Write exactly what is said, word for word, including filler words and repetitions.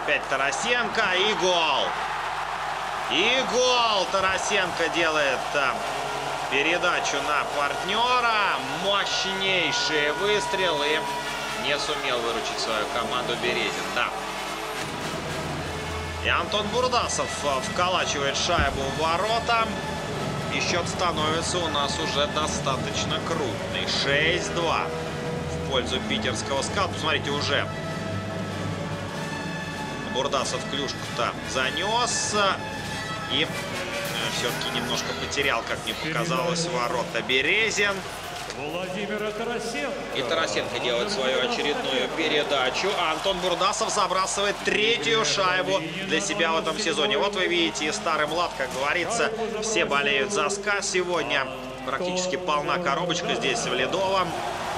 Опять Тарасенко и гол. И гол. Тарасенко делает там передачу на партнера. Мощнейшие выстрелы. Не сумел выручить свою команду Березин. Да. И Антон Бурдасов вколачивает шайбу в ворота. И счет становится у нас уже достаточно крупный. шесть-два в пользу питерского скаута. Посмотрите, уже Бурдасов клюшку-то занес. И все-таки немножко потерял, как мне показалось, ворота Березин. И Тарасенко делает свою очередную передачу. А Антон Бурдасов забрасывает третью шайбу для себя в этом сезоне. Вот вы видите, и старый млад, как говорится, все болеют за СКА сегодня. Практически полна коробочка здесь в Ледовом.